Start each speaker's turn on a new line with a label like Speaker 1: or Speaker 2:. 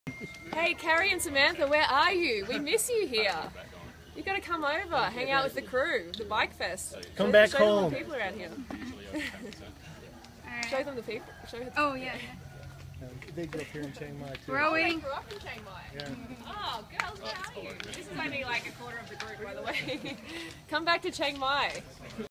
Speaker 1: Hey, Kerry and Samantha, where are you? We miss you here. You got to come over, hang out with the crew, the bike fest.
Speaker 2: Come back
Speaker 1: show
Speaker 2: home.
Speaker 1: Show them the people around here. Show them the people.
Speaker 3: Oh yeah.
Speaker 2: They grew up here in Chiang Mai too.
Speaker 3: We're all waiting.
Speaker 1: They grew up in Chiang Mai.
Speaker 2: Yeah.
Speaker 1: Oh, girls, where are you? This is only like a quarter of the group, by the way. Come back to Chiang Mai.